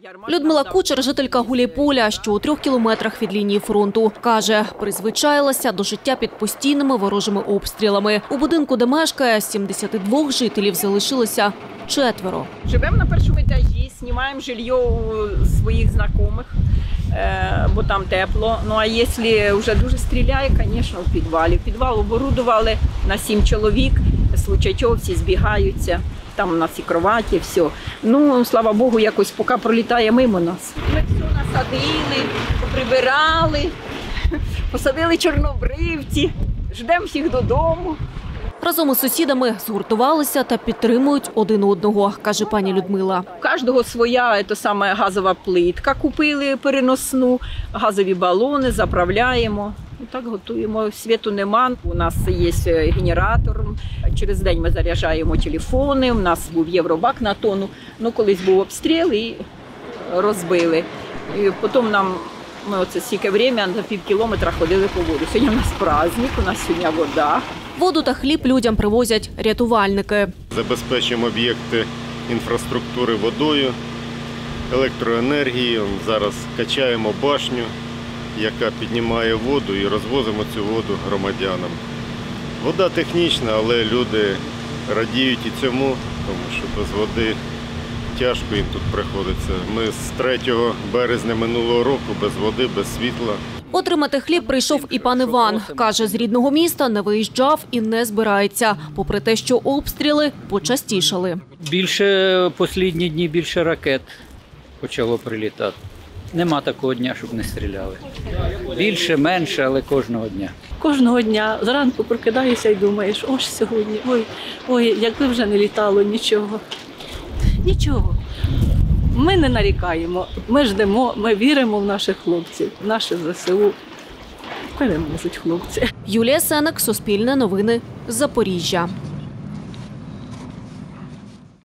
Людмила Кучер – жителька Гуляйполя, що у 3 кілометрах від лінії фронту. Каже, призвичаїлася до життя під постійними ворожими обстрілами. У будинку, де мешкає, 72 жителів залишилося 4. Живемо на першому етажі, знімаємо жилье у своїх знайомих, бо там тепло. Ну а якщо вже дуже стріляє, звісно, в підвалі. Підвал оборудували на 7 чоловік, в случае чого всі збігаються. Там у нас і кроваті, все. Ну, слава Богу, якось поки пролітає мимо нас. Ми все насадили, прибирали, посадили чорнобривці, ждемо всіх додому. Разом із сусідами згуртувалися та підтримують один одного, каже пані Людмила. У кожного своя газова плитка, купили переносну, газові балони, заправляємо. І так готуємо. Світу нема, у нас є генератор, через день ми заряджаємо телефони, у нас був євробак на тонну, ну колись був обстріл і розбили. І потім ми оце стільки время на пів кілометра ходили по воду. Сьогодні у нас праздник, у нас сьогодні вода. Воду та хліб людям привозять рятувальники. Забезпечуємо об'єкти інфраструктури водою, електроенергією. Зараз качаємо башню, яка піднімає воду, і розвозимо цю воду громадянам. Вода технічна, але люди радіють і цьому, тому що без води тяжко їм тут приходиться. Ми з 3 березня минулого року без води, без світла. Отримати хліб прийшов і пан Іван. Каже, з рідного міста не виїжджав і не збирається, попри те, що обстріли почастішали. Останні дні більше ракет почало прилітати. Нема такого дня, щоб не стріляли. Більше, менше, але кожного дня. Кожного дня зранку прокидаєшся і думаєш, ось сьогодні, ой, якби вже не літало нічого. Нічого. Ми не нарікаємо, ми ждемо, ми віримо в наших хлопців, в наше ЗСУ. Переможуть хлопці. Юлія Сенек, Суспільне новини, Запоріжжя.